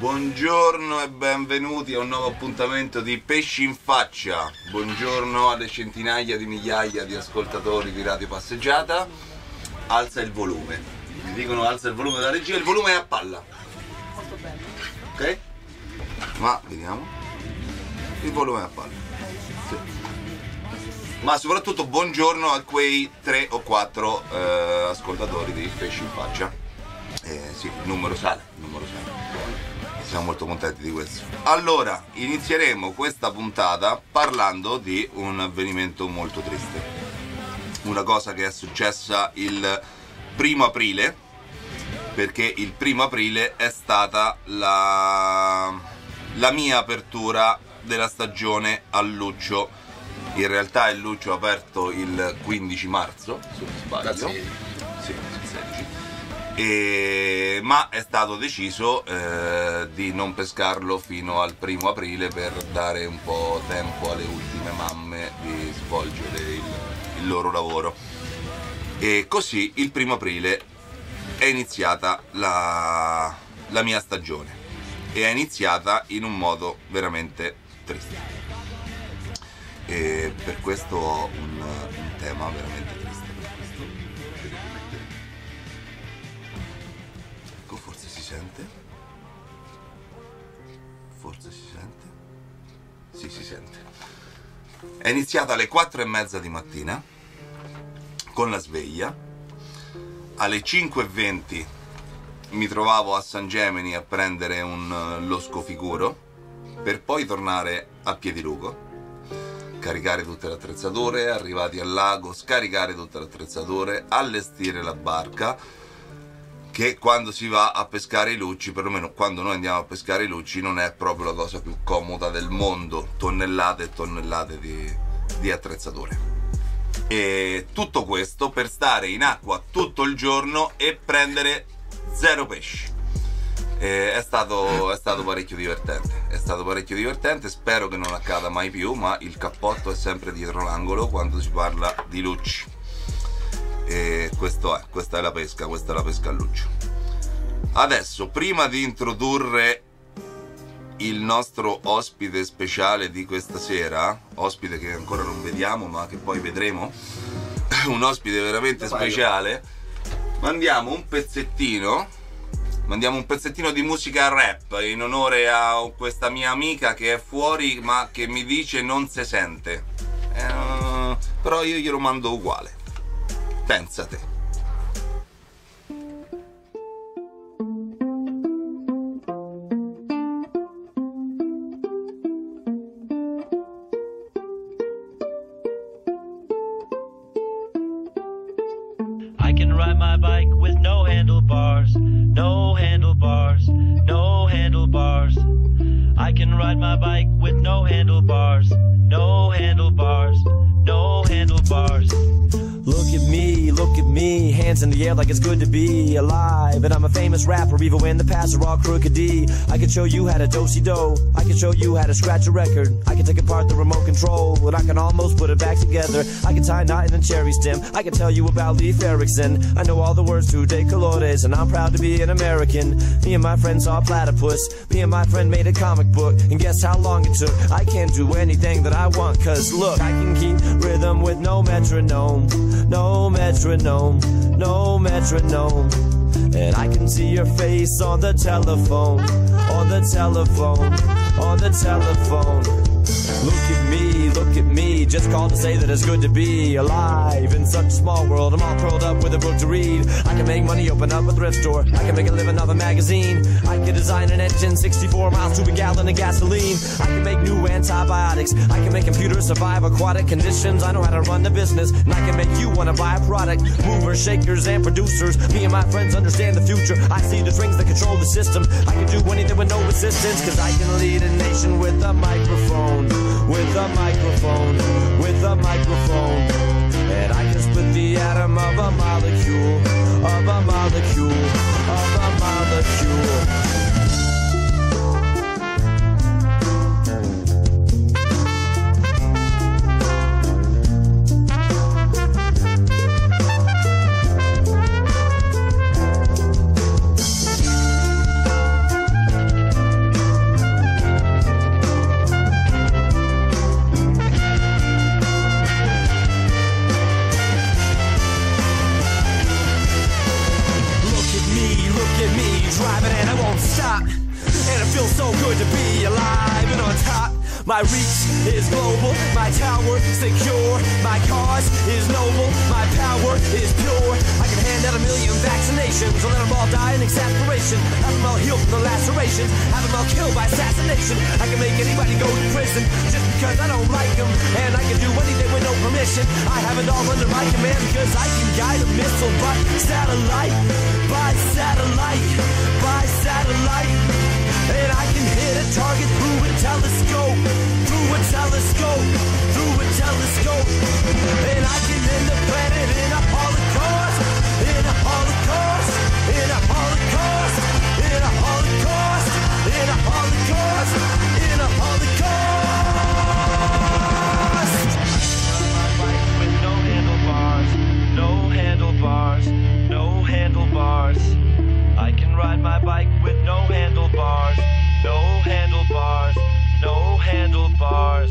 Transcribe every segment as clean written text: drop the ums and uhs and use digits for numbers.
Buongiorno e benvenuti a un nuovo appuntamento di Pesci in Faccia. Buongiorno alle centinaia di migliaia di ascoltatori di Radio Passeggiata. Alza il volume. Mi dicono alza il volume della regia, il volume è a palla. Molto bene. Ok? Ma vediamo. Il volume è a palla. Sì. Ma soprattutto buongiorno a quei 3 o 4 ascoltatori di Pesci in Faccia. Sì, il numero sale. Siamo molto contenti di questo. Allora, inizieremo questa puntata parlando di un avvenimento molto triste. Una cosa che è successa il 1° aprile, perché il 1° aprile è stata la mia apertura della stagione a Luccio. In realtà il Luccio ha aperto il 15 marzo, se non sbaglio. Sì, il 16. Ma è stato deciso di non pescarlo fino al 1° aprile per dare un po' tempo alle ultime mamme di svolgere il loro lavoro. E così il 1° aprile è iniziata la mia stagione e è iniziata in un modo veramente triste. E per questo ho un tema veramente triste. Forse si sente? Forse si sente? Sì, si sente. È iniziata alle 4:30 di mattina con la sveglia. Alle 5:20 mi trovavo a San Gemini a prendere lo scofficuro per poi tornare a Piedilugo, caricare tutte le attrezzature, arrivati al lago, scaricare tutte le attrezzature, allestire la barca, che quando si va a pescare i lucci, perlomeno quando noi andiamo a pescare i lucci, non è proprio la cosa più comoda del mondo, tonnellate e tonnellate di attrezzature. E tutto questo per stare in acqua tutto il giorno e prendere 0 pesci. È stato parecchio divertente, spero che non accada mai più, ma il cappotto è sempre dietro l'angolo quando si parla di lucci. E questa è la pesca a Luccio. Adesso, prima di introdurre il nostro ospite speciale di questa sera, ospite che ancora non vediamo ma che poi vedremo, un ospite veramente speciale, mandiamo un pezzettino di musica rap in onore a questa mia amica che è fuori ma che mi dice non si sente, però io glielo mando uguale. Pensate. I can ride my bike with no handlebars, no handlebars, no handlebars. I can ride my bike with no handlebars, no handlebars, no handlebars. Look at me, hands in the air like it's good to be alive. And I'm a famous rapper even when the paths are all crooked. I can show you how to do-si-do, I can show you how to scratch a record, I can take apart the remote control, and I can almost put it back together. I can tie a knot in a cherry stem, I can tell you about Leif Erikson. I know all the words to De Colores, and I'm proud to be an American. Me and my friend saw a platypus, me and my friend made a comic book, and guess how long it took? I can't do anything that I want, cause look, I can keep rhythm with no metronome, no metronome, no metronome. And I can see your face on the telephone, on the telephone, on the telephone. Look at me, just called to say that it's good to be alive in such a small world. I'm all curled up with a book to read. I can make money, open up a thrift store, I can make a living off a magazine. I can design an engine, 64 miles to a gallon of gasoline. I can make new antibiotics, I can make computers survive aquatic conditions. I know how to run the business, and I can make you want to buy a product. Movers, shakers, and producers, me and my friends understand the future. I see the strings that control the system. I can do anything with no resistance, cause I can lead a nation with a microphone, with a microphone, with a microphone. And I can split the atom of a molecule, of a molecule, of a molecule. driving and I won't stop. And it feels so good to be alive and on top. My reach is global, my tower secure. My cause is noble, my power is pure. I can hand out 1 million vaccinations, or let them all die in exasperation. Have them all healed from the lacerations, have them all killed by assassination. I can make anybody go to prison just because I don't like them. And I can do anything with no permission. I have it all under my command because I can guide a missile by satellite, by satellite, by satellite. And I can hit a target through a telescope, through a telescope, through a telescope. And I can end the planet in a holocaust, in a holocaust, in a holocaust, in a holocaust, in a holocaust, in a holocaust. With no handlebars, no handlebars, no handlebars. I can ride my bike with no handlebars, no handlebars, no handlebars.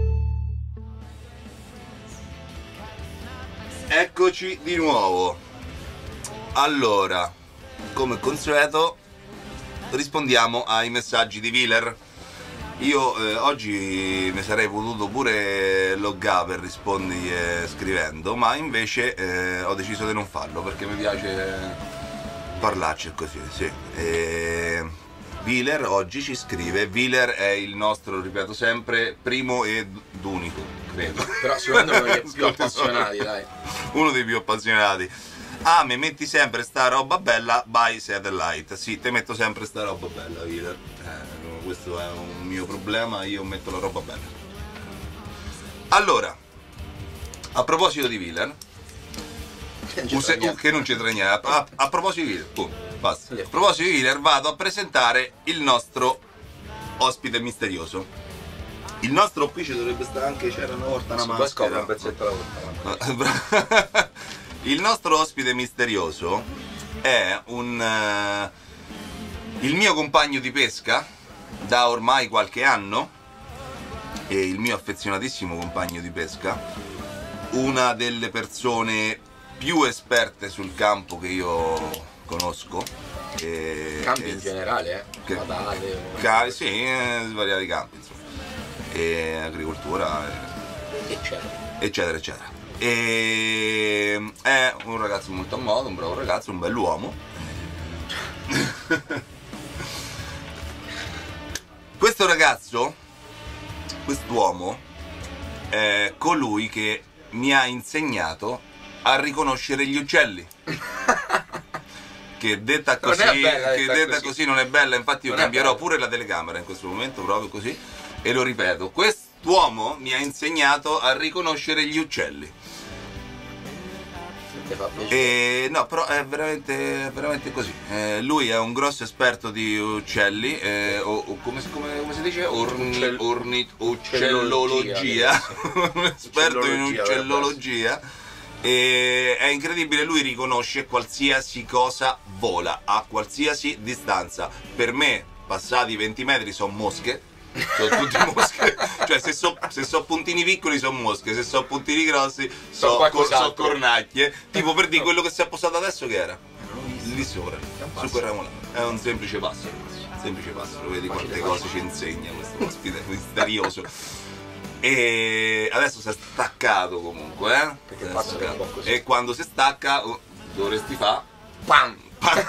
Eccoci di nuovo. Allora, come consueto, rispondiamo ai messaggi di Wheeler. Io oggi mi sarei potuto pure loggare per rispondere scrivendo, ma invece ho deciso di non farlo perché mi piace parlarci così, sì. Wheeler oggi ci scrive. Wheeler è il nostro, ripeto sempre, primo ed unico, credo. Però secondo me uno dei più appassionati, dai. Uno dei più appassionati. Ah, mi metti sempre sta roba bella by Satellite. Sì, te metto sempre sta roba bella, Wheeler. Questo è un mio problema, io metto la roba bella. Allora, a proposito di Wheeler, che non c'entra niente. A proposito di Wheeler, basta. A proposito di Wheeler, vado a presentare il nostro ospite misterioso. Il nostro qui ci dovrebbe stare anche, c'era una volta una maschera. Un pezzetto alla volta. Il nostro ospite misterioso è il mio compagno di pesca da ormai qualche anno e il mio affezionatissimo compagno di pesca, una delle persone più esperte sul campo che io conosco. Campi in generale, sì, svariati campi, insomma. E agricoltura, eccetera, eccetera. E è un ragazzo molto a modo, un bravo ragazzo, un bell'uomo. Questo ragazzo, quest'uomo, è colui che mi ha insegnato a riconoscere gli uccelli. Che detta così non è bella, infatti io cambierò pure la telecamera in questo momento, proprio così, e lo ripeto, quest'uomo mi ha insegnato a riconoscere gli uccelli. No, però è veramente così. Lui è un grosso esperto di uccelli, o come si dice? Uccellologia. Un esperto in uccellologia. E è incredibile, lui riconosce qualsiasi cosa vola a qualsiasi distanza. Per me, passati 20 metri, sono mosche. Sono tutti mosche, cioè se so puntini piccoli sono mosche, se so puntini grossi so cornacchie. Tipo, per dire, quello che si è postato adesso che era? Lì sopra, su quel ramo là. È un semplice passo, vedi quante cose ci insegna questo ospite misterioso. E adesso si è staccato comunque, e quando si stacca dovresti fare pam pam.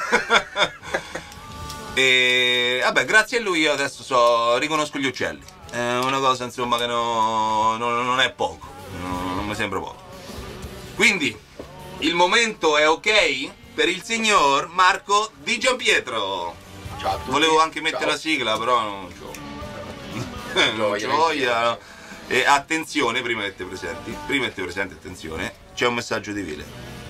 E vabbè, grazie a lui io adesso riconosco gli uccelli. È una cosa, insomma, che non è poco, non mi sembra poco. Quindi il momento è ok per il signor Marco Di Giampietro. Ciao a tutti. Volevo anche mettere la sigla, però non c'ho voglia. E attenzione, prima che te presenti, attenzione, c'è un messaggio di Wheeler.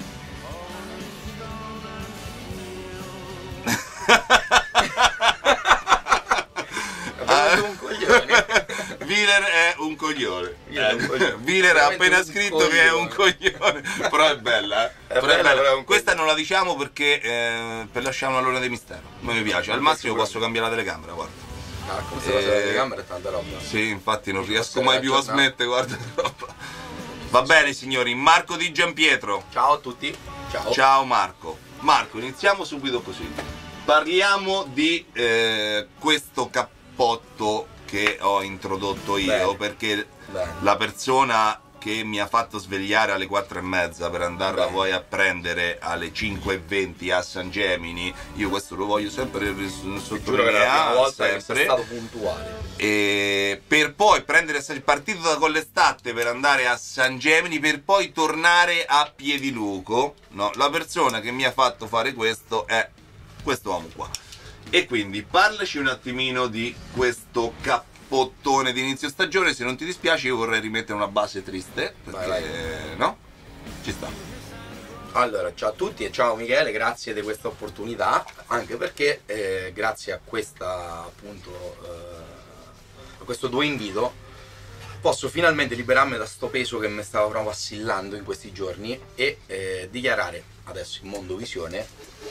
Un coglione. Wheeler è un coglione. Wheeler ha appena scritto che è un coglione. Però è bella, È bella. Questa non la diciamo perché per lasciare una luna di mistero. A me piace. Al massimo posso cambiare la telecamera, guarda. Questa cosa della telecamera è tanta roba. Sì, infatti non riesco mai più a smettere, guarda. Va bene signori, Marco Di Giampietro. Ciao a tutti. Ciao Marco. Marco, iniziamo subito così. Parliamo di questo cappotto che ho introdotto io, perché la persona che mi ha fatto svegliare alle 4:30 per andarla poi a prendere alle 5:20 a San Gemini, io questo lo voglio sempre sottolineare, volta che sei stato puntuale. E per poi prendere il partito da Collestate per andare a San Gemini, per poi tornare a Piediluco, no? La persona che mi ha fatto fare questo è questo uomo qua. E quindi parlaci un attimino di questo cappottone di inizio stagione. Se non ti dispiace, io vorrei rimettere una base triste, perché vai. no? Ci sta. Allora, ciao a tutti e ciao Michele, grazie di questa opportunità, anche perché grazie a questa appunto a questo tuo invito posso finalmente liberarmi da sto peso che mi stava proprio assillando in questi giorni e dichiarare adesso in Mondovisione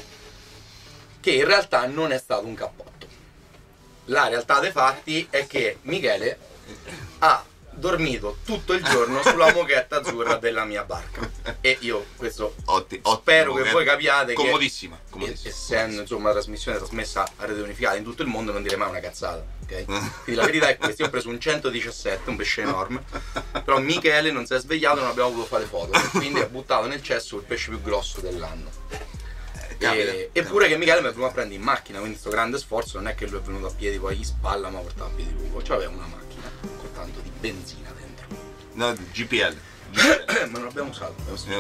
che in realtà non è stato un cappotto. La realtà dei fatti è che Michele ha dormito tutto il giorno sulla moquette azzurra della mia barca e io questo spero che voi capiate comodissima, che essendo insomma la trasmissione trasmessa a rete unificata in tutto il mondo non dire mai una cazzata, ok? Quindi la verità è questa: io ho preso un 117, un pesce enorme, però Michele non si è svegliato e non abbiamo potuto fare foto e quindi ha buttato nel cesso il pesce più grosso dell'anno. Eppure che Michele mi è venuto a prendere in macchina, quindi questo grande sforzo non è che lui è venuto a piedi poi in spalla, ma portava a Piediluco, cioè aveva una macchina con tanto di benzina dentro. No, GPL. Ma non l'abbiamo usato,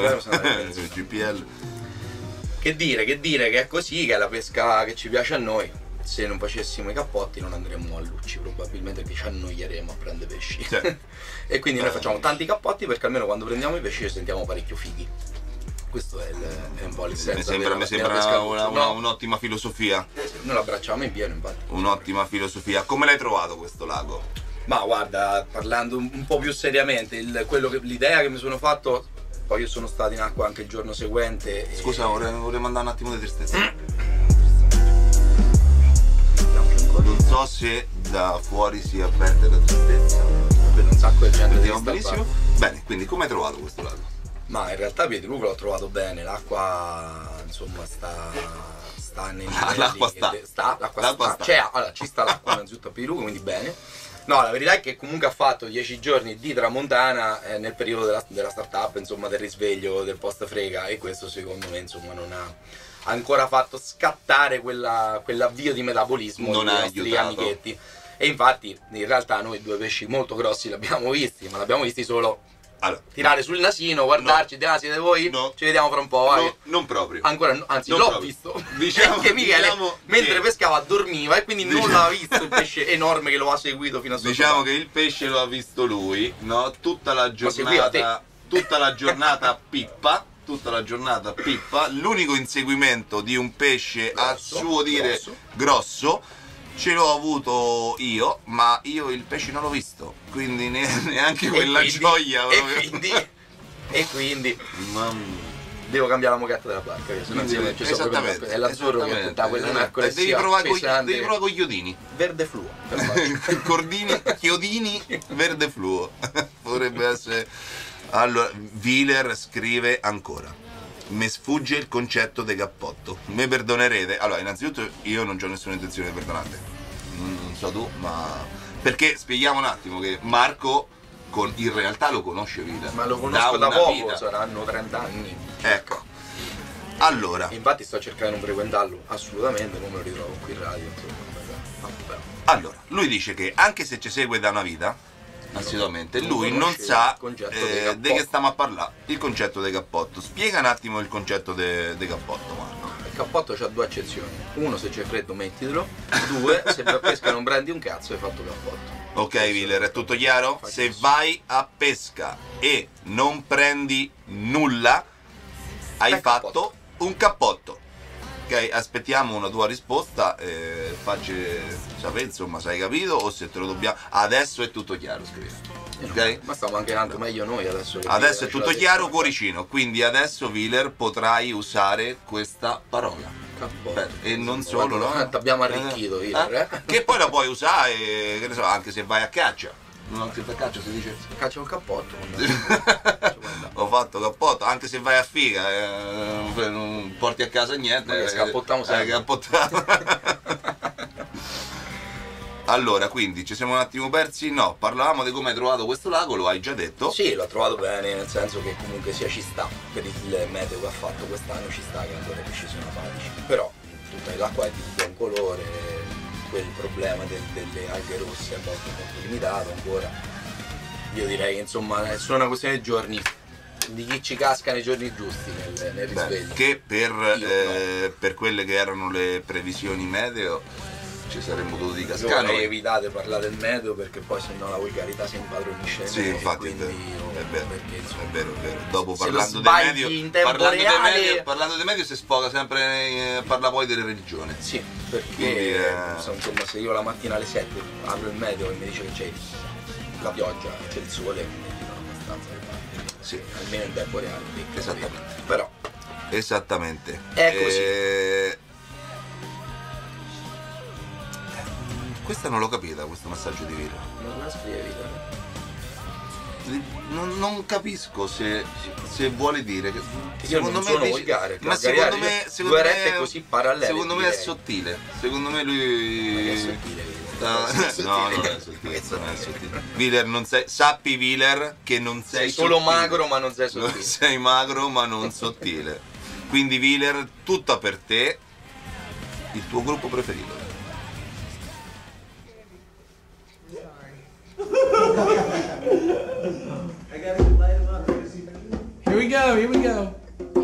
GPL. Che dire che è così, che è la pesca che ci piace a noi. Se non facessimo i cappotti non andremmo a Lucci, probabilmente, perché ci annoieremo a prendere pesci. Sì. E quindi noi facciamo tanti cappotti perché almeno quando prendiamo i pesci ci sentiamo parecchio fighi. Questo è un po' l'essenza. Mi sembra un'ottima filosofia. Noi l'abbracciamo in pieno, infatti. Un'ottima filosofia. Come l'hai trovato questo lago? Ma guarda, parlando un po' più seriamente, l'idea che mi sono fatto, poi io sono stato in acqua anche il giorno seguente. Scusa, vorrei mandare un attimo di tristezza. Non so se da fuori si avverte la tristezza. Per un sacco di gente. Vediamo benissimo. Bene, quindi come hai trovato questo lago? Ma in realtà Piediluco l'ho trovato bene, l'acqua insomma sta nei livelli. L'acqua sta. Cioè, allora, ci sta l'acqua innanzitutto a Piediluco, quindi bene. No, la verità è che comunque ha fatto 10 giorni di tramontana nel periodo della startup, insomma, del risveglio del post frega, e questo secondo me insomma non ha ancora fatto scattare quell'avvio di metabolismo non dei ha nostri aiutato. amichetti. E infatti in realtà noi due pesci molto grossi l'abbiamo visti, ma l'abbiamo visti solo tirare sul nasino, guardarci, dire siete voi? No. Ci vediamo fra un po', vai. No, non proprio. Ancora anzi non l'ho proprio. visto. Diciamo Michele mentre che pescava dormiva e quindi non l'ha visto il pesce enorme che lo ha seguito fino a sotto. Diciamo che il pesce lo ha visto lui, no? Tutta la giornata a pippa. Tutta la giornata a pippa. L'unico inseguimento di un pesce a suo dire grosso ce l'ho avuto io, ma io il pesce non l'ho visto, quindi neanche quella gioia. E quindi devo cambiare la moquette della barca, se non esattamente, è l'azzurro che da quella mercoledì devi provare con gli chiodini verde fluo. Chiodini verde fluo. Potrebbe essere. Allora, Wheeler scrive ancora: mi sfugge il concetto di cappotto, mi perdonerete? Allora, innanzitutto io non ho nessuna intenzione di perdonarti, non so tu, ma perché spieghiamo un attimo che Marco in realtà lo conosce Wheeler, ma lo conosco da poco, vita. Saranno 30 anni. Ecco, allora infatti sto cercando di non frequentarlo assolutamente, come lo ritrovo qui in radio, insomma. Allora, lui dice che anche se ci segue da una vita assiduamente, lui non sa di che stiamo a parlare, il concetto del cappotto. Spiega un attimo il concetto del cappotto, Marco. Il cappotto c'ha due accezioni: uno, se c'è freddo mettitelo; due, se vai a pesca non prendi un cazzo hai fatto cappotto. Ok Wheeler, è tutto chiaro? Se vai a pesca e non prendi nulla, hai fatto un cappotto. Ok, aspettiamo una tua risposta, facci sapere insomma se hai capito o se te lo dobbiamo. Adesso è tutto chiaro, scrivi. Ok? Ma stiamo anche andando meglio noi adesso. Adesso è tutto chiaro, cuoricino. Quindi adesso Wheeler potrai usare questa parola. E non solo, no? Abbiamo arricchito, che poi la puoi usare, che ne so, anche se vai a caccia. Non si fa caccia, si dice? Caccia un cappotto. Ho fatto cappotto, anche se vai a figa, non porti a casa niente. Ma scappottiamo sempre. Cappottato. Allora, quindi ci siamo un attimo persi? No, parlavamo di come hai trovato questo lago, lo hai già detto. Sì, l'ho trovato bene, nel senso che comunque sia ci sta, per il meteo che ha fatto quest'anno ci sta che ancora i pesci sono apatici. Però tutta l'acqua è di buon colore, quel problema delle alghe rosse è molto limitato ancora. Io direi che insomma è solo una questione di giorni, di chi ci casca nei giorni giusti nel risveglio. Che per quelle che erano le previsioni meteo ci saremmo dovuti cascare. Vorrei evitate parlare del meteo perché poi sennò la volgarità si impadronisce. Sì, infatti quindi è vero, perché, insomma, è vero, è vero. Dopo se parlando lo dei sbagli medio, in tempo reale... parlando dei medio si sfoga sempre, parla poi delle religioni. Sì, perché quindi, insomma, se io la mattina alle 7 apro il meteo e mi dice che c'è la pioggia, c'è il sole, mi dicono abbastanza che va. Sì. Almeno in tempo reale. Esattamente. Però esattamente. è così. Questa non l'ho capita, questo messaggio di Villa. Non la scrivi, Non capisco se vuole dire che io non sono volgare, ma secondo me due rette così parallele. Secondo me è sottile. Secondo me lui. Ma che è sottile? No, non è sottile. Non è sottile. Wheeler, non sei. Sappi, Wheeler, che non sei solo sottile. magro, ma non sei sottile. Sei magro, ma non sottile. Quindi, Wheeler, tutta per te. Il tuo gruppo preferito. Here we go, here we go.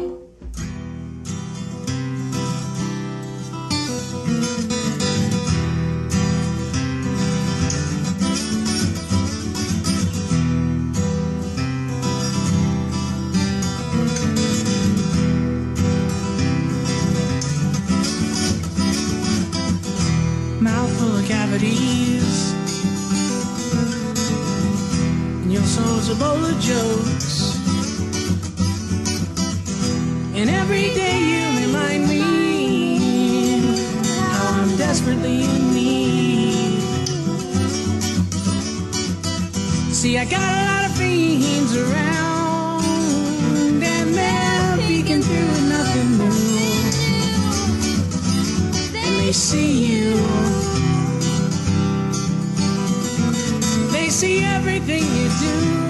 Mouth full of cavities. Your soul's a bowl of jokes, and every day you remind me how I'm desperately in need. See, I got a lot of fiends around, and they're peeking through nothing new, and they see you. See everything you do.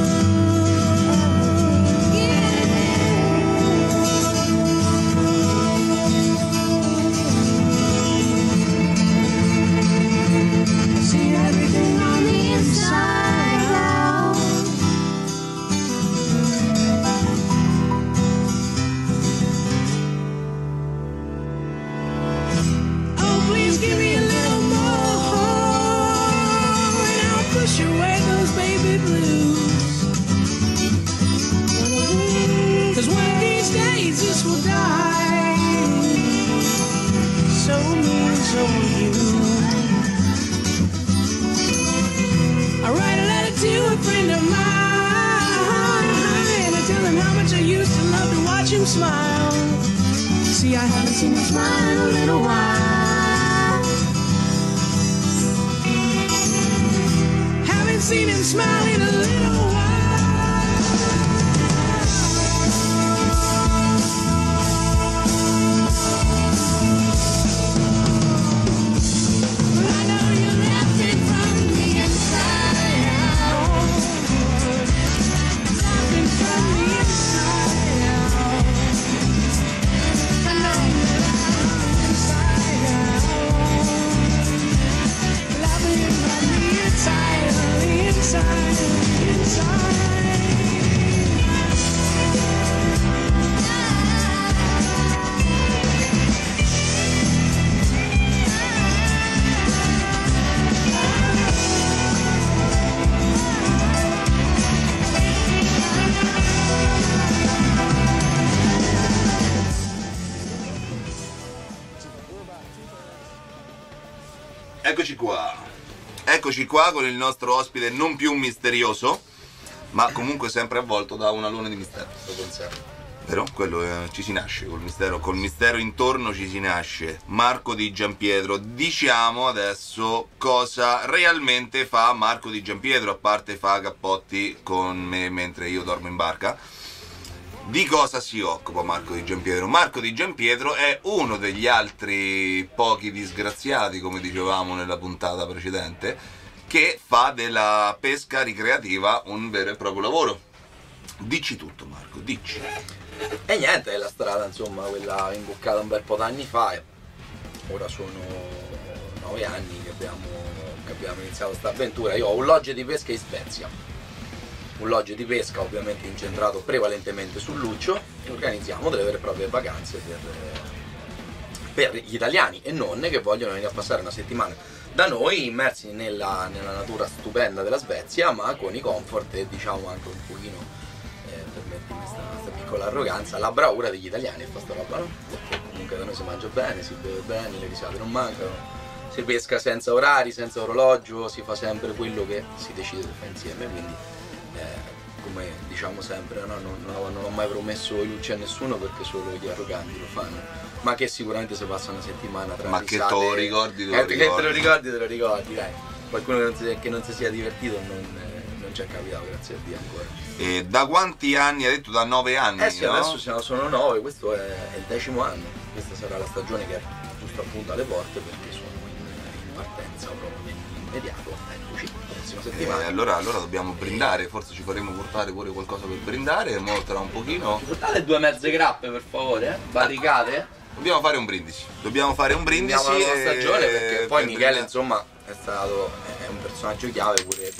See everything on the inside out. Oh, please give me a little more. Push away those baby blues. 'Cause one of these days this will die. So me, so will you. I write a letter to a friend of mine. I tell him how much I used to love to watch him smile. See, I haven't seen him smile in a little while. Seen him smile in a little but I know you left it from the inside out. Laughing from the inside out. I know you left it inside out. Laughing from the inside out. Inside. Eccoci qua con il nostro ospite non più misterioso, ma comunque sempre avvolto da un alone di mistero. Vero? Quello ci si nasce col mistero intorno ci si nasce. Marco Di Giampietro, diciamo adesso cosa realmente fa Marco Di Giampietro, a parte fa cappotti con me mentre io dormo in barca. Di cosa si occupa Marco Di Giampietro? Marco Di Giampietro è uno degli altri pochi disgraziati, come dicevamo nella puntata precedente, che fa della pesca ricreativa un vero e proprio lavoro. Dici tutto, Marco, dici. E niente, è la strada, insomma, quella imboccata un bel po' d'anni fa. E ora sono 9 anni che abbiamo iniziato questa avventura. Io ho un lodge di pesca in Svezia, un lodge di pesca ovviamente incentrato prevalentemente sul luccio, e organizziamo delle vere e proprie vacanze per gli italiani e non, che vogliono venire a passare una settimana da noi immersi nella natura stupenda della Svezia, ma con i comfort e diciamo anche un pochino, permettimi questa piccola arroganza, la bravura degli italiani e fa sta roba, no? Perché comunque da noi si mangia bene, si beve bene, le risate non mancano, si pesca senza orari, senza orologio, si fa sempre quello che si decide di fare insieme, quindi come diciamo sempre, no? non ho mai promesso i lucci a nessuno, perché solo gli arroganti lo fanno, ma che sicuramente si passa una settimana tra ma risate, che te lo ricordi, te lo ricordi, dai. Qualcuno che non si sia divertito non ci è capitato, grazie a Dio ancora. E da quanti anni? Hai detto da 9 anni, Sì, no? adesso sono 9, questo è il 10° anno, questa sarà la stagione che è giusto appunto alle porte, perché sono in partenza proprio nell'immediato, eccoci, la prossima settimana. Allora dobbiamo brindare, forse ci faremo portare pure qualcosa per brindare, mo tra un pochino. Portate 2 mezze grappe per favore, barricate. Dobbiamo fare un brindisi. Dobbiamo fare un brindisi. Andiamo alla nuova stagione, perché poi Michele brindare. Insomma è un personaggio chiave pure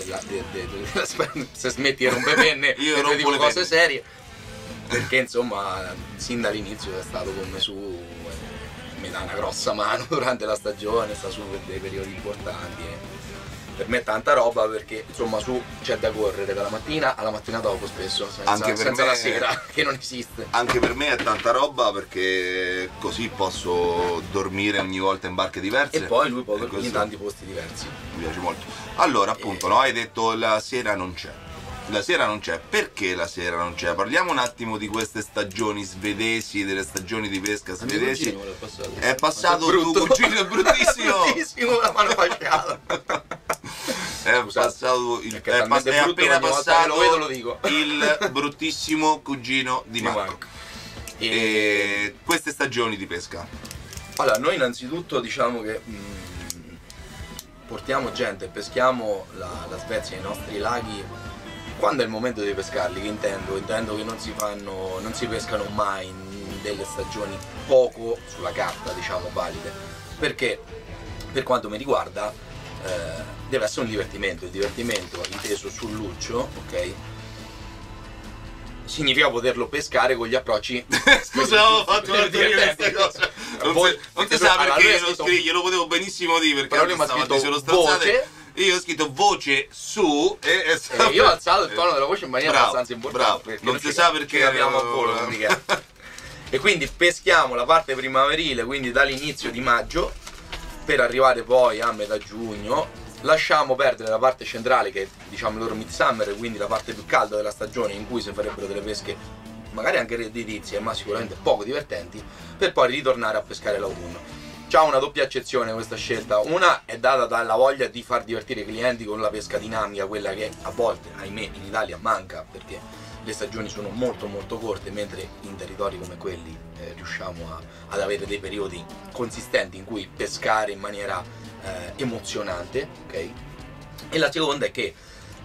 se smetti di rompepenne Io e rompo dico le cose penne. serie, perché insomma sin dall'inizio è stato con me su, mi dà una grossa mano durante la stagione, sta su per dei periodi importanti e per me è tanta roba, perché insomma su c'è da correre dalla mattina alla mattina dopo spesso, Anche per senza me- la sera che non esiste. Anche per me è tanta roba, perché così posso dormire ogni volta in barche diverse. E poi lui può E dormire in questo tanti posti diversi. mi piace molto. Allora, appunto, no, hai detto la sera non c'è. La sera non c'è. Perché la sera non c'è? Parliamo un attimo di queste stagioni svedesi, delle stagioni di pesca svedesi. È passato tuo cugino, è bruttissimo. Bruttissimo, la mano fasciata. È passato Perché è talmente brutto che appena ogni volta che passato lo vedo lo dico. il bruttissimo cugino di Marco. E queste stagioni di pesca. Allora, noi innanzitutto diciamo che portiamo gente, peschiamo la Svezia nei nostri laghi quando è il momento di pescarli, che intendo che non si pescano mai in delle stagioni poco sulla carta, diciamo, valide, perché per quanto mi riguarda deve essere un divertimento, il divertimento inteso sul luccio, ok? Significa poterlo pescare con gli approcci. Scusa, ho fatto una divertente. questa cosa. Voi- Non si sa allora, perché lui ha io scritto- glielo potevo benissimo dire, perché Però lui mi ha stamattina scritto sono stronzate. voce. Io ho scritto voce su e Io ho alzato il tono della voce in maniera Bravo, abbastanza importante. bravo. Perché Non si sa perché ce l'abbiamo a volo con Michele. E quindi peschiamo la parte primaverile, quindi dall'inizio di maggio per arrivare poi a metà giugno. Lasciamo perdere la parte centrale, che è diciamo il loro midsummer, quindi la parte più calda della stagione, in cui si farebbero delle pesche magari anche redditizie, ma sicuramente poco divertenti, per poi ritornare a pescare l'autunno. C'ha una doppia accezione questa scelta: una è data dalla voglia di far divertire i clienti con la pesca dinamica, quella che a volte, ahimè, in Italia manca, perché le stagioni sono molto molto corte, mentre in territori come quelli riusciamo ad avere dei periodi consistenti in cui pescare in maniera emozionante, ok? E la seconda è che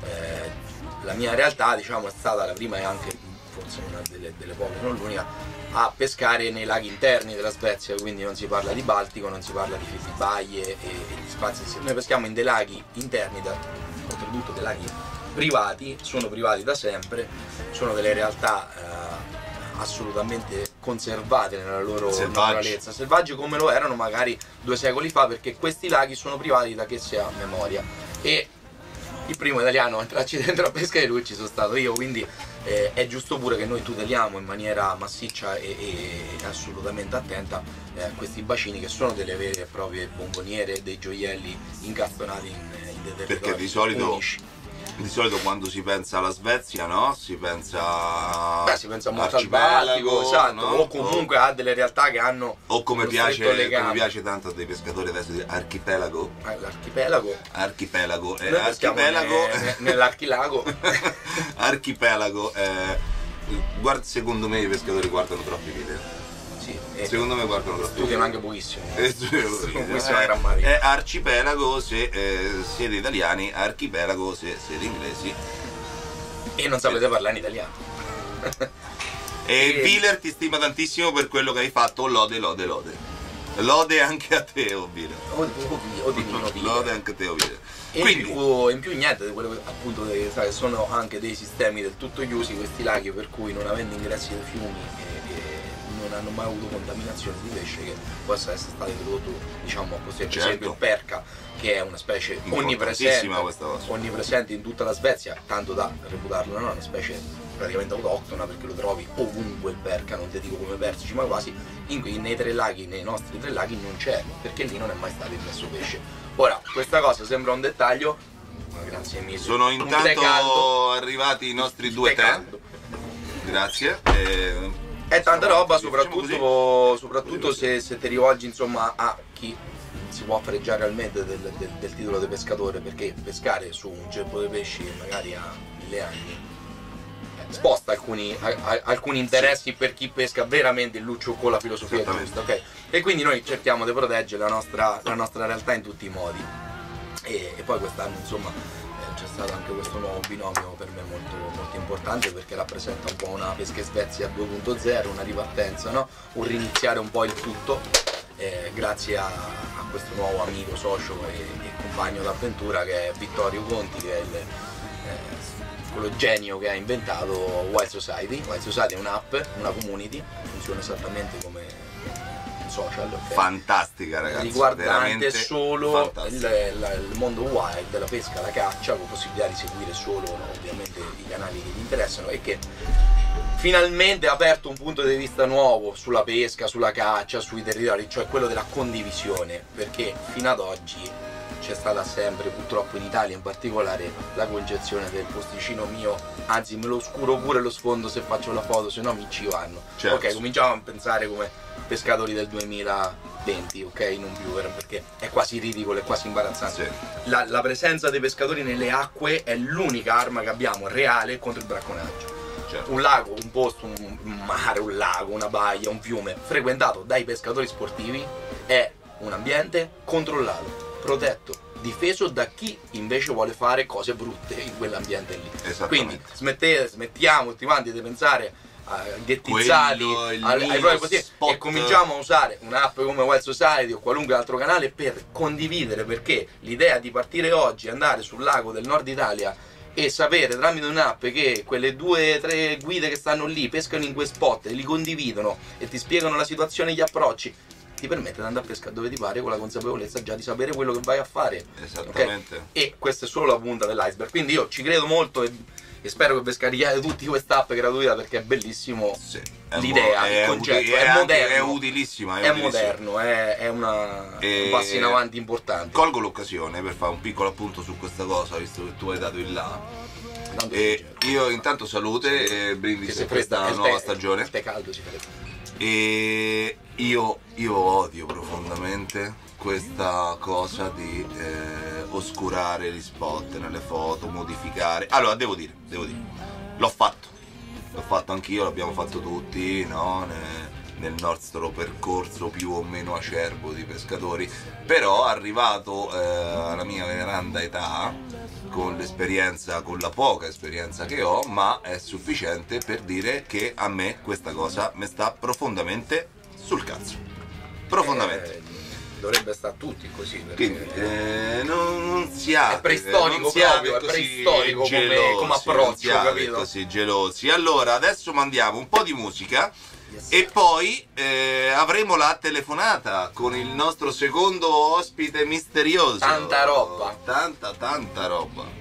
la mia realtà, diciamo, è stata la prima e anche forse una delle poche, non l'unica, a pescare nei laghi interni della Svezia, quindi non si parla di Baltico, non si parla di baie e di spazi. Noi peschiamo in dei laghi interni, oltretutto dei laghi privati, sono privati da sempre, sono delle realtà assolutamente conservate nella loro naturalezza, selvagge come lo erano magari 2 secoli fa, perché questi laghi sono privati da che si ha memoria. E il primo italiano a entrarci dentro a pescare lui ci sono stato io, quindi è giusto pure che noi tuteliamo in maniera massiccia e assolutamente attenta questi bacini, che sono delle vere e proprie bomboniere, dei gioielli incastonati in dei territori perché di solito unici. Di solito quando si pensa alla Svezia, no? Si pensa molto al Baltico, esatto, no? o comunque a delle realtà che hanno o come uno piace, stretto legame. come piace tanto a dei pescatori adesso di archipelago. L'archipelago. Archipelago. Noi peschiamo Archipelago. nell'archilago. Archipelago. Guarda, secondo me i pescatori guardano troppi video. Sì, Secondo me guardano troppi studiano video. anche pochissimo. Pochissimo la grammatica. È arcipelago se siete italiani, archipelago se siete inglesi. E non sapete parlare in italiano. E Wheeler ti stima tantissimo per quello che hai fatto, lode. Lode anche a te, Wheeler. Lode anche a te, Wheeler. Quindi in più niente di quello che appunto sai, sono anche dei sistemi del tutto chiusi questi laghi, per cui non avendo ingressi dei fiumi non hanno mai avuto contaminazione di pesce che possa essere stato introdotto, diciamo così, per esempio il perca, che è una specie onnipresente in tutta la Svezia, tanto da reputarlo una specie praticamente autoctona, perché lo trovi ovunque il perca, non ti dico come persici ma quasi. Nei tre laghi, nei nostri tre laghi non c'è, perché lì non è mai stato immesso pesce. Ora, questa cosa sembra un dettaglio, ma grazie mille. Sono intanto arrivati i nostri due tè. Grazie. È tanta roba, soprattutto se ti rivolgi insomma a chi si può fregiare realmente del titolo di pescatore, perché pescare su un ceppo di pesci magari a 1000 anni sposta alcuni interessi per chi pesca veramente il luccio con la filosofia giusta, ok? E quindi noi cerchiamo di proteggere la nostra realtà in tutti i modi. E poi quest'anno insomma c'è stato anche questo nuovo binomio per me molto, molto importante, perché rappresenta un po' una Pesca in Svezia 2.0, una ripartenza, no? Un riniziare un po' il tutto, grazie a questo nuovo amico, socio e compagno d'avventura che è Vittorio Conti, che è quello genio che ha inventato Wild Society. Wild Society è un'app, una community, funziona esattamente come un social, okay? Fantastica, ragazzi, riguardante solo il mondo wild, la pesca, la caccia, con possibilità di seguire solo ovviamente i canali che gli interessano, e che finalmente ha aperto un punto di vista nuovo sulla pesca, sulla caccia, sui territori, cioè quello della condivisione, perché fino ad oggi c'è stata sempre, purtroppo in Italia in particolare, la concezione del posticino mio, anzi me lo oscuro pure lo sfondo se faccio la foto, se no mi ci vanno. Certo. Ok, cominciamo a pensare come pescatori del 2020, ok, non più, perché è quasi ridicolo, è quasi imbarazzante. Sì. La presenza dei pescatori nelle acque è l'unica arma che abbiamo reale contro il bracconaggio. Certo. Un lago, un posto, un mare, un lago, una baia, un fiume frequentato dai pescatori sportivi è un ambiente controllato, protetto, difeso da chi invece vuole fare cose brutte in quell'ambiente lì. Quindi smettiamo tutti quanti di pensare a ghettizzati ai propri così, e cominciamo a usare un'app come Wild Society o qualunque altro canale per condividere, perché l'idea di partire oggi, andare sul lago del nord Italia e sapere tramite un'app che quelle 2 o 3 guide che stanno lì pescano in quei spot e li condividono e ti spiegano la situazione e gli approcci, ti permette di andare a pescare dove ti pare, con la consapevolezza già di sapere quello che vai a fare. Esattamente. Okay? E questa è solo la punta dell'iceberg, quindi io ci credo molto e spero che vi scarichiate tutti quest'app gratuita, perché è bellissimo. Sì, l'idea, il concetto, è moderno, è utilissima, è moderno, è un passo in avanti importante. Colgo l'occasione per fare un piccolo appunto su questa cosa, visto che tu hai dato il là. Io intanto salute e brindisi a questa nuova stagione. Il tè caldo si fredda. E io odio profondamente questa cosa di oscurare gli spot nelle foto, modificare. Allora devo dire, l'ho fatto anch'io, l'abbiamo fatto tutti, no? Nel nostro percorso più o meno acerbo di pescatori, però arrivato alla mia veneranda età, con l'esperienza, con la poca esperienza che ho, ma è sufficiente per dire che a me questa cosa mi sta profondamente sul cazzo. Profondamente. Dovrebbe stare tutti così, quindi non siate, è preistorico proprio, è preistorico come approccio, capito? Così gelosi. Allora adesso mandiamo un po' di musica. Yes. E poi avremo la telefonata con il nostro secondo ospite misterioso. Tanta roba. Tanta roba.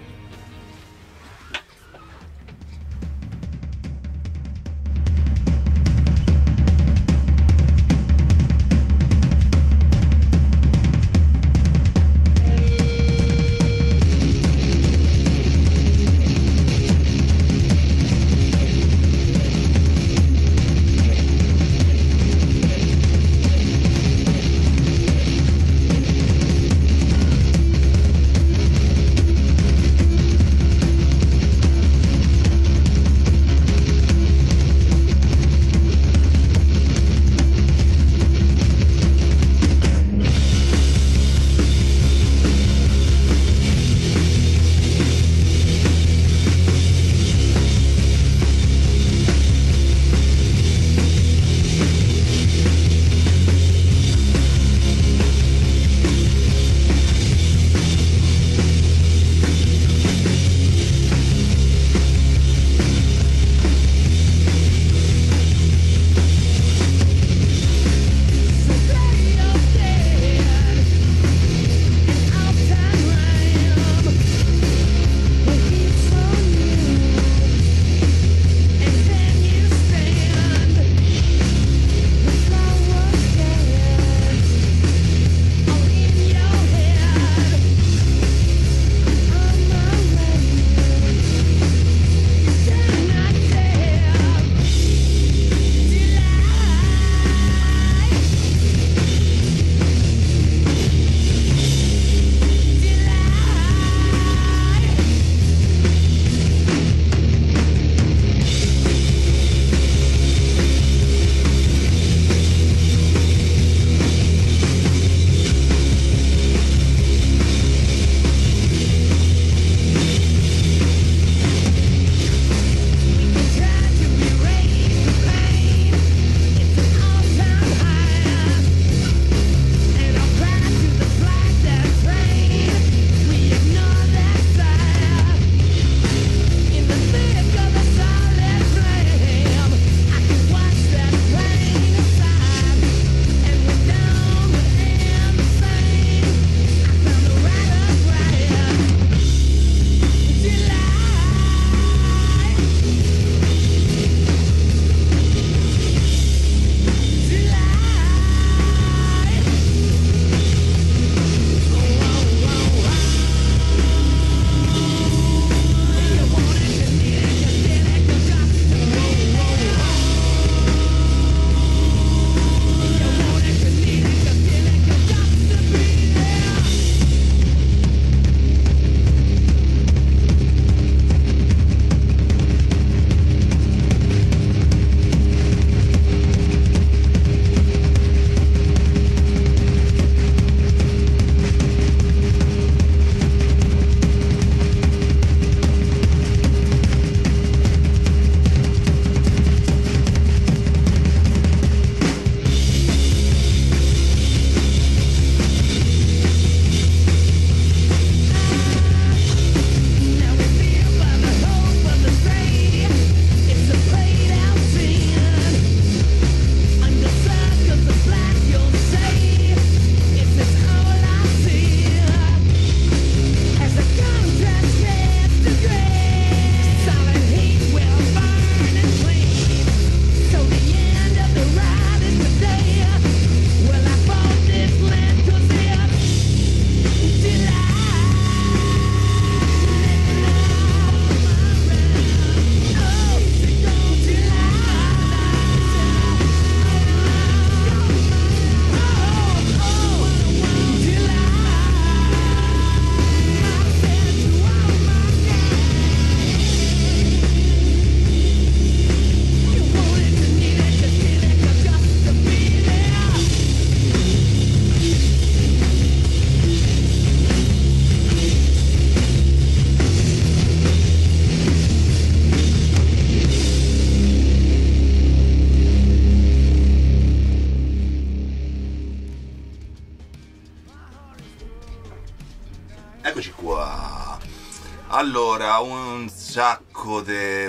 Eccoci qua. Allora, un sacco di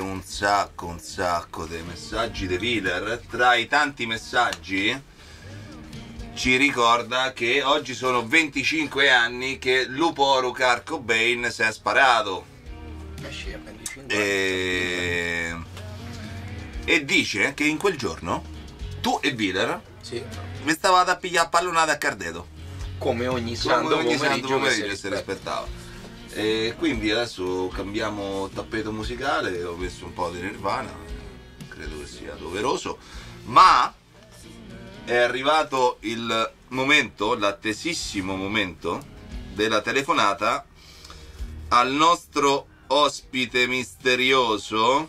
messaggi di Wheeler. Tra i tanti messaggi ci ricorda che oggi sono 25 anni che Luporo Kurt Cobain si è sparato. E dice che in quel giorno tu e Wheeler vi stavate a pigliare a pallonate a Cardeto. Come ogni santo pomeriggio che si rispettava. E quindi adesso cambiamo tappeto musicale, ho messo un po' di Nirvana, credo che sia doveroso, ma è arrivato il momento, l'attesissimo momento della telefonata al nostro ospite misteriosissimo,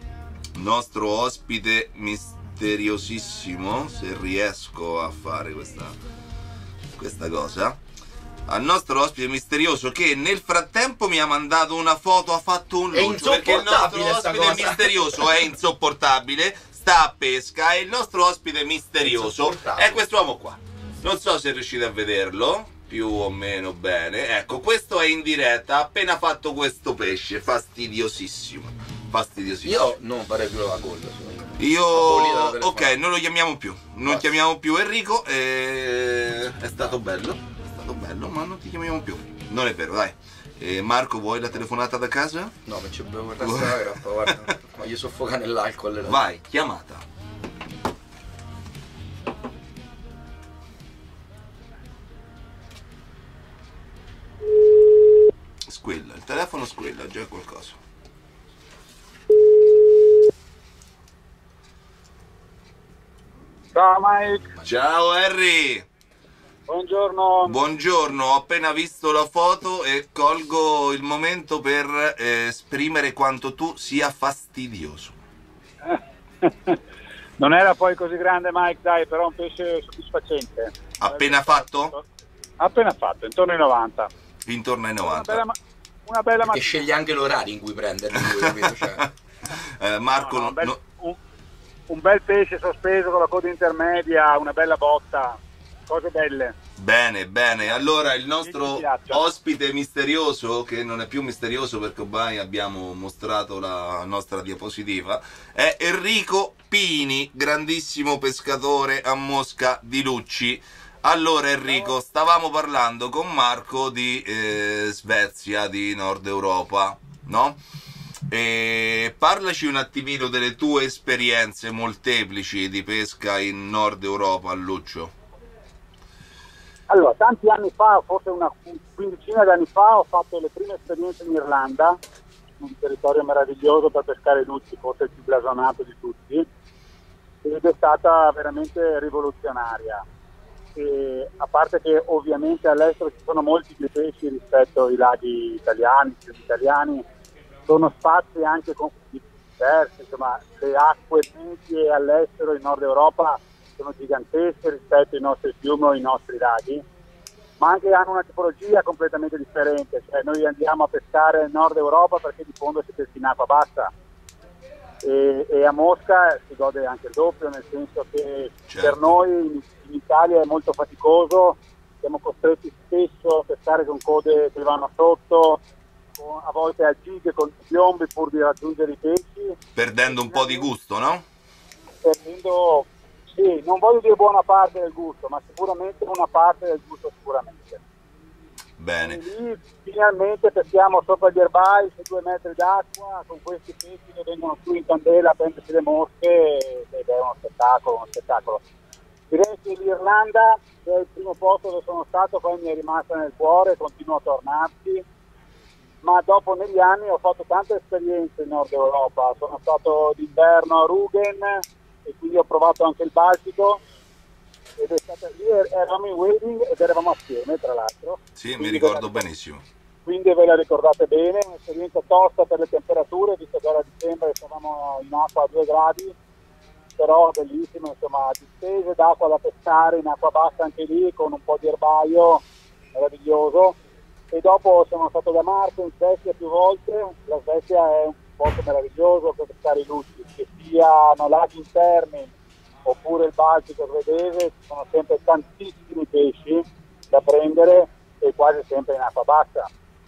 se riesco a fare questa cosa, al nostro ospite misterioso che nel frattempo mi ha mandato una foto, ha fatto un lancio, perché il nostro ospite misterioso è insopportabile, sta a pesca e il nostro ospite misterioso è quest'uomo qua. Non so se riuscite a vederlo più o meno bene. Ecco, questo è in diretta, ha appena fatto questo pesce fastidiosissimo. Io non farei più la colla. Ok, non lo chiamiamo più. Non chiamiamo più Enrico. È stato bello, ma non ti chiamiamo più. Non è vero, dai. Marco, vuoi la telefonata da casa? No, ma ci bevo il resto della grappa, guarda. Voglio soffocare nell'alcol. Vai, chiamata. Squilla, il telefono squilla, già è qualcosa. Ciao Mike. Ciao Harry. Buongiorno. Buongiorno, ho appena visto la foto e colgo il momento per esprimere quanto tu sia fastidioso. Non era poi così grande Mike, dai, però un pesce soddisfacente. Appena fatto? Appena fatto, intorno ai 90. Intorno ai 90. Una bella mattina. E sceglie anche l'orario in cui prenderli, cioè. Marco, un bel pesce sospeso con la coda intermedia, una bella botta, cose belle. Bene, allora il nostro ospite misterioso, che non è più misterioso perché ormai abbiamo mostrato la nostra diapositiva, è Enrico Pini, grandissimo pescatore a mosca di Lucci. Allora Enrico, stavamo parlando con Marco di Svezia, di Nord Europa, no? E parlaci un attimino delle tue esperienze molteplici di pesca in Nord Europa a Luccio. Allora, tanti anni fa, forse una quindicina di anni fa, ho fatto le prime esperienze in Irlanda, un territorio meraviglioso per pescare lucci, forse il più blasonato di tutti, ed è stata veramente rivoluzionaria. E a parte che ovviamente all'estero ci sono molti più pesci rispetto ai laghi italiani, più italiani, sono spazi anche diversi, insomma le acque medie all'estero in Nord Europa sono gigantesche rispetto ai nostri fiumi o ai nostri laghi, ma anche hanno una tipologia completamente differente, cioè noi andiamo a pescare in Nord Europa perché di fondo si pesca in acqua bassa e a Mosca si gode anche il doppio, nel senso che per noi in Italia è molto faticoso, siamo costretti spesso a pescare con code che vanno sotto, a volte a gighe con piombi pur di raggiungere i pesci, perdendo un po' di gusto, no? Perdendo, sì, non voglio dire buona parte del gusto, ma sicuramente una parte del gusto sicuramente. Bene. E lì finalmente peschiamo sopra gli erbai su 2 metri d'acqua con questi pesci che vengono su in candela a prendersi le mosche ed è uno spettacolo. Direi che l'Irlanda è il primo posto dove sono stato, poi mi è rimasta nel cuore, continuo a tornarci, ma dopo negli anni ho fatto tante esperienze in Nord Europa, sono stato d'inverno a Rügen e quindi ho provato anche il Baltico ed è stata lì, eravamo in wading ed eravamo assieme tra l'altro. Sì, mi ricordo benissimo. Quindi ve la ricordate bene, un'esperienza tosta per le temperature, visto che era dicembre e stavamo in acqua a 2 gradi, però bellissimo, insomma, distese d'acqua da pescare in acqua bassa anche lì, con un po' di erbaio, meraviglioso. E dopo sono stato da Marco in Svezia più volte, la Svezia è un posto meraviglioso per pescare i lucci, che siano laghi interni oppure il Baltico svedese, ci sono sempre tantissimi pesci da prendere e quasi sempre in acqua bassa.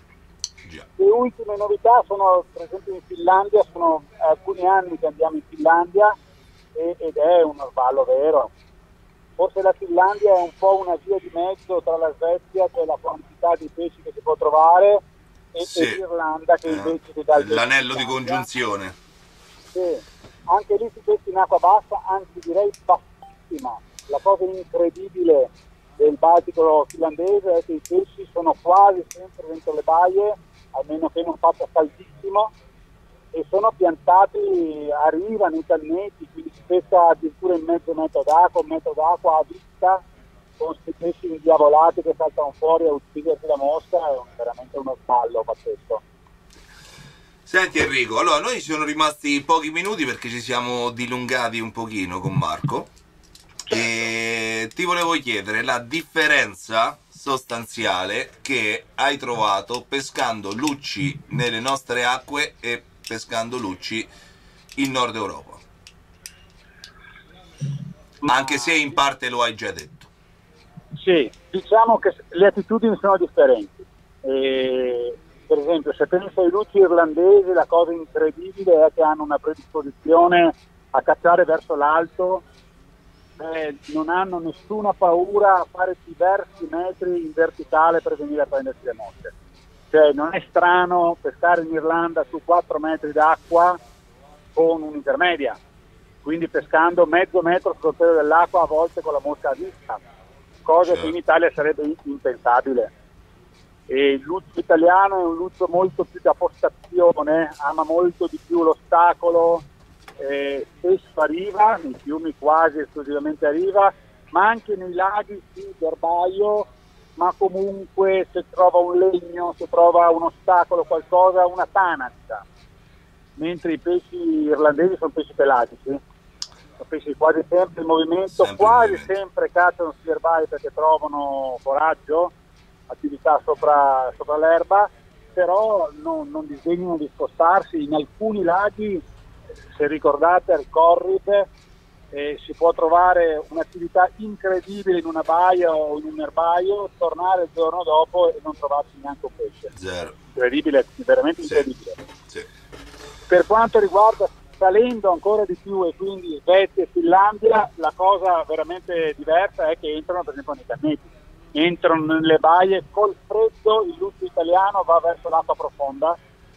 già. Le ultime novità sono, per esempio, in Finlandia, sono alcuni anni che andiamo in Finlandia ed è un orvallo vero. Forse la Finlandia è un po' una via di mezzo tra la Svezia, che è la quantità di pesci che si può trovare, e l'Irlanda, che invece ti dà l'anello di congiunzione. Sì, anche lì si pesca in acqua bassa, anzi direi bassissima. La cosa incredibile del Baltico finlandese è che i pesci sono quasi sempre dentro le baie, almeno che non faccia caldissimo, e sono piantati a riva nei cannetti, quindi si pesca addirittura in mezzo metro d'acqua, un metro d'acqua a vista, con questi pesci indiavolati che saltano fuori a uccidersi la mosca. È veramente uno sballo pazzesco. Senti Enrico, allora noi ci sono rimasti pochi minuti perché ci siamo dilungati un pochino con Marco e ti volevo chiedere la differenza sostanziale che hai trovato pescando lucci nelle nostre acque e pescando lucci in Nord Europa, anche se in parte lo hai già detto. Sì, diciamo che le attitudini sono differenti. Per esempio, se pensi ai lucci irlandesi, la cosa incredibile è che hanno una predisposizione a cacciare verso l'alto, non hanno nessuna paura a fare diversi metri in verticale per venire a prendersi le mosche. Cioè non è strano pescare in Irlanda su 4 metri d'acqua con un'intermedia, quindi pescando mezzo metro sul pelo dell'acqua, a volte con la mosca a vista, cosa che in Italia sarebbe impensabile. E il luccio italiano è un luccio molto più da postazione, ama molto di più l'ostacolo, spesso a riva, nei fiumi quasi esclusivamente a riva, ma anche nei laghi sì, d'erbaio, ma comunque se trova un legno, se trova un ostacolo, qualcosa, una tanaccia. Mentre i pesci irlandesi sono pesci pelatici, sono pesci quasi sempre in movimento, quasi sempre cacciano sugli erbai perché trovano foraggio, attività sopra l'erba, però non disdegnano di spostarsi. In alcuni laghi, se ricordate al Corrid, si può trovare un'attività incredibile in una baia o in un erbaio, tornare il giorno dopo e non trovarsi neanche un pesce. Zero. Incredibile, veramente incredibile. Sì. Per quanto riguarda salendo ancora di più, e quindi Svezia e Finlandia, la cosa veramente diversa è che entrano per esempio nei cannetti, entrano nelle baie col freddo. Il luccio italiano va verso l'acqua profonda,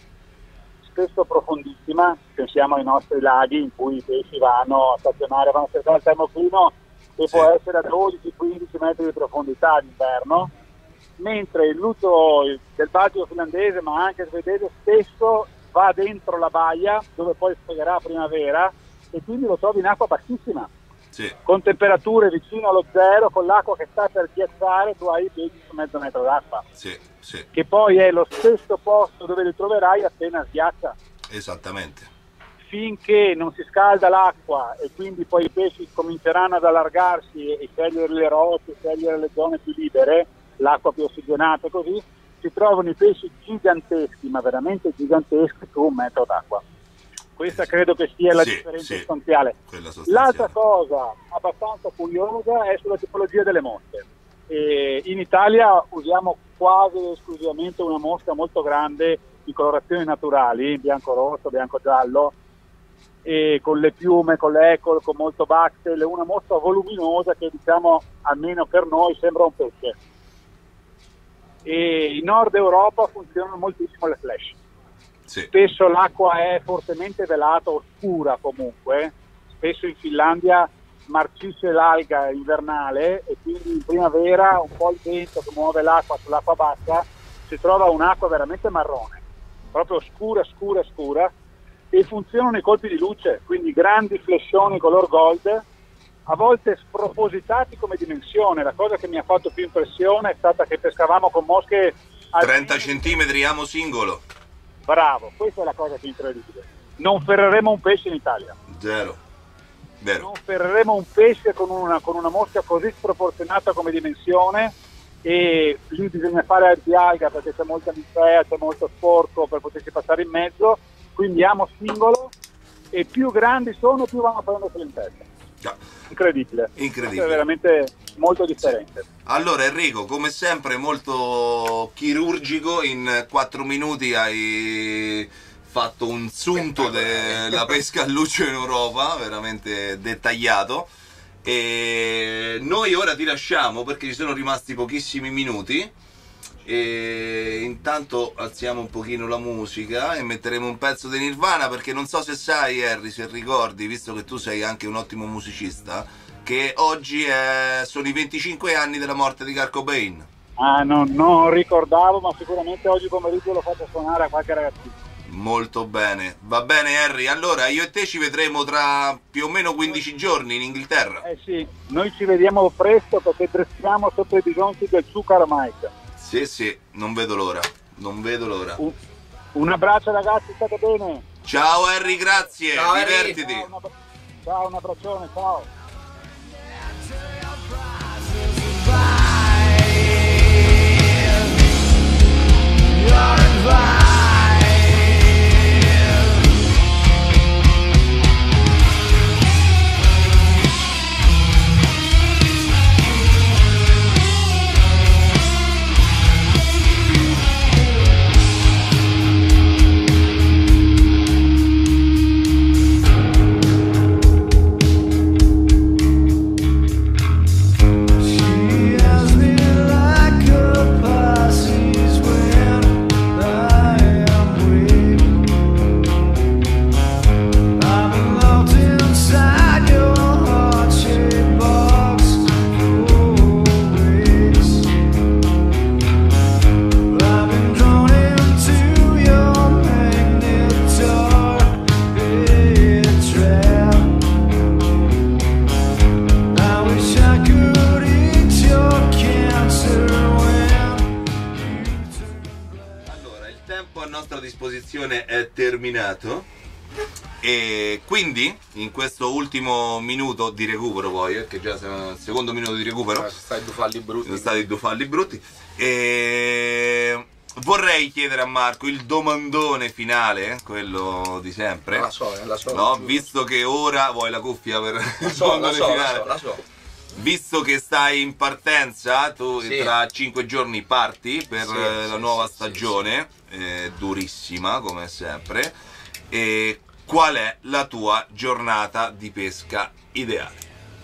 spesso profondissima. Pensiamo ai nostri laghi in cui i pesci vanno a stazionare, vanno a cercare il termoclino che può essere a 12-15 metri di profondità d'inverno, mentre il luccio del Baltico finlandese, ma anche svedese, spesso va dentro la baia dove poi sfogherà a primavera, e quindi lo trovi in acqua bassissima, con temperature vicino allo zero, con l'acqua che sta per ghiacciare. Tu hai i pesci su mezzo metro d'acqua, che poi è lo stesso posto dove li troverai appena sghiaccia. Esattamente. Finché non si scalda l'acqua e quindi poi i pesci cominceranno ad allargarsi e scegliere le rocce, scegliere le zone più libere, l'acqua più ossigenata, così si trovano i pesci giganteschi, ma veramente giganteschi, su un metro d'acqua. Questa credo che sia la differenza sostanziale. L'altra cosa abbastanza curiosa è sulla tipologia delle mosche. In Italia usiamo quasi esclusivamente una mosca molto grande di colorazioni naturali, bianco-rosso, bianco-giallo, e con le piume, con l'ecol, con molto baxel, una mosca voluminosa che, diciamo, almeno per noi sembra un pesce. E in Nord Europa funzionano moltissimo le flash. Spesso l'acqua è fortemente velata, oscura comunque, spesso in Finlandia marcisce l'alga invernale e quindi in primavera un po' il vento che muove l'acqua sull'acqua bassa, si trova un'acqua veramente marrone, proprio scura, e funzionano i colpi di luce, quindi grandi flessioni color gold, a volte spropositati come dimensione. La cosa che mi ha fatto più impressione è stata che pescavamo con mosche 30 centimetri amo singolo. Bravo, questa è la cosa più incredibile. Non ferreremo un pesce in Italia. Zero. Vero. Non ferreremo un pesce con una mosca così sproporzionata come dimensione, e lì bisogna fare di alga perché c'è molta ninfea, c'è molto sporco per potersi passare in mezzo, quindi amo singolo, e più grandi sono più vanno a prendersi in testa. Incredibile. Incredibile. È veramente molto differente. Allora Enrico, come sempre molto chirurgico, in 4 minuti hai fatto un sunto della pesca a luce in Europa, veramente dettagliato. E noi ora ti lasciamo perché ci sono rimasti pochissimi minuti e intanto alziamo un pochino la musica e metteremo un pezzo di Nirvana, perché non so se sai, Harry, se ricordi, visto che tu sei anche un ottimo musicista, che oggi sono i 25 anni della morte di Kurt Cobain. Ah, non ricordavo, ma sicuramente oggi pomeriggio lo faccio suonare a qualche ragazzino. Molto bene, va bene Harry, allora io e te ci vedremo tra più o meno 15 giorni in Inghilterra. Eh sì, noi ci vediamo presto perché dressiamo sotto i bisonti del Zucchero Mike. Sì, non vedo l'ora, non vedo l'ora. Un abbraccio ragazzi, state bene. Ciao Harry, grazie, Ciao, Harry. divertiti. Ciao, un abbraccione, ciao. È terminato e quindi in questo ultimo minuto di recupero, poi che già siamo al secondo minuto di recupero, Sono stati due falli brutti, e vorrei chiedere a Marco il domandone finale, quello di sempre. La so. No, visto che ora vuoi la cuffia per il domandone finale. La so. Visto che stai in partenza, tu Sì. tra 5 giorni parti per la Sì, nuova sì, stagione, durissima come sempre, e qual è la tua giornata di pesca ideale?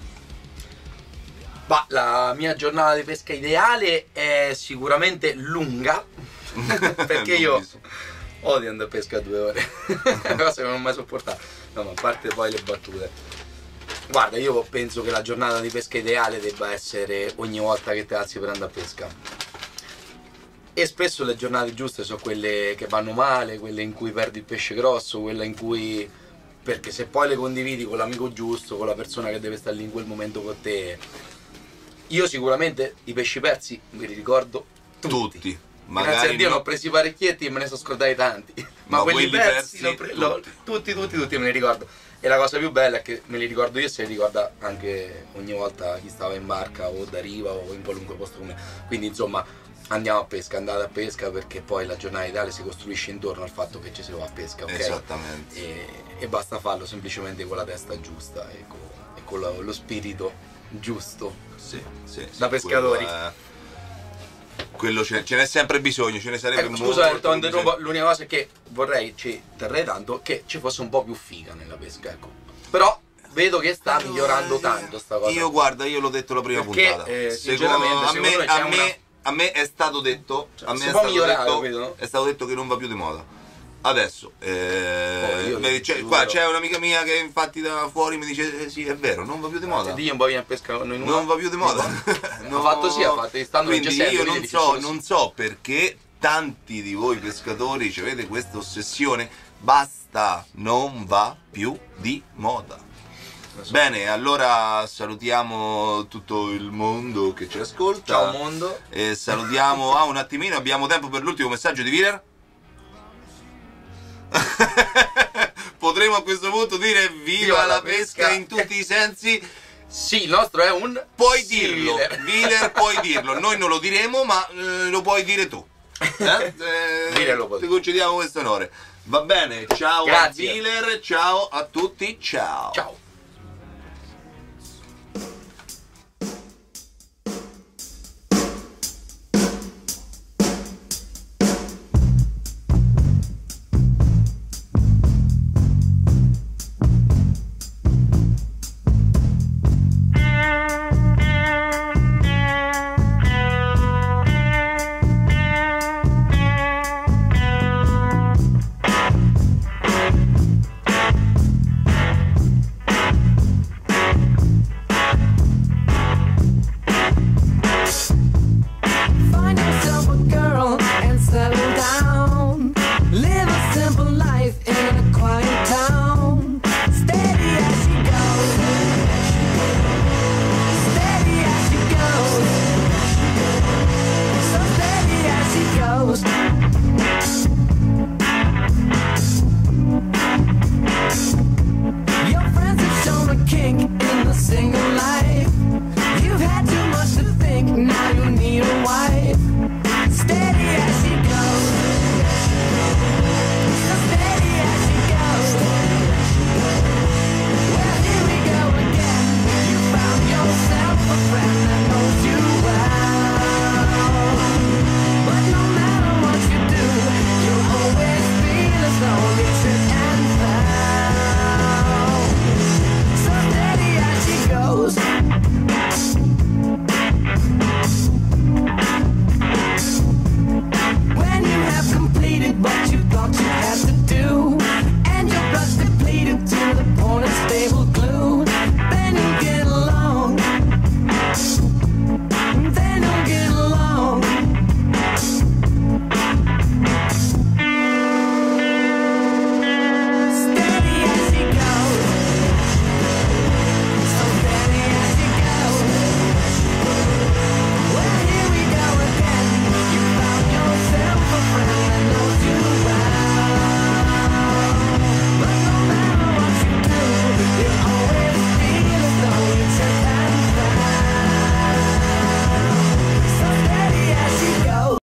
Ma la mia giornata di pesca ideale è sicuramente lunga, perché io Lunghissimo. odio andare a pesca a 2 ore, è una cosa che non ho mai sopportato. No, ma a parte poi le battute. Guarda, io penso che la giornata di pesca ideale debba essere ogni volta che ti alzi per andare a pesca. E spesso le giornate giuste sono quelle che vanno male, quelle in cui perdi il pesce grosso, quella in cui... Perché se poi le condividi con l'amico giusto, con la persona che deve stare lì in quel momento con te... Io sicuramente i pesci persi me li ricordo tutti. Magari Grazie a Dio no. ne ho presi parecchietti e me ne sono scordati tanti. Ma quelli persi, tutti me li ricordo. E la cosa più bella è che me li ricordo io e se li ricorda anche ogni volta chi stava in barca o da riva o in qualunque posto come. Quindi insomma andiamo a pesca, andate a pesca, perché poi la giornata ideale si costruisce intorno al fatto che ci si va a pesca, ok? Esattamente. E basta farlo semplicemente con la testa giusta e con lo spirito giusto. Sì, Da pescatori. Quello ce n'è sempre bisogno, ce ne sarebbe molto. Scusa, bisogno. l'unica cosa è che vorrei, terrei tanto che ci fosse un po' più figa nella pesca, ecco. Però vedo che sta migliorando tanto sta cosa. Io guarda, io l'ho detto la prima Perché, puntata. sinceramente, secondo me a me è stato detto, a me si è può stato migliorare, detto, capito, no? è stato detto che non va più di moda. Adesso, io vedi, qua c'è un'amica mia che infatti da fuori mi dice sì, è vero, non va più di moda. Dio un po' viene a pesca con noi in Non va più di moda. Ha fatto sì, ha fatto, stanno Quindi leggendo, io quindi non so perché tanti di voi pescatori avete questa ossessione. Basta, non va più di moda. Bene, allora salutiamo tutto il mondo che ci ascolta. Ciao mondo. E salutiamo, un attimino, abbiamo tempo per l'ultimo messaggio di Wheeler? Potremmo a questo punto dire viva la pesca in tutti i sensi. Sì, il nostro è un... Puoi dirlo, Wheeler, puoi dirlo. Noi non lo diremo, ma lo puoi dire tu. Ti concediamo questo onore. Va bene, ciao. Grazie. a Wheeler, ciao a tutti, ciao. Ciao.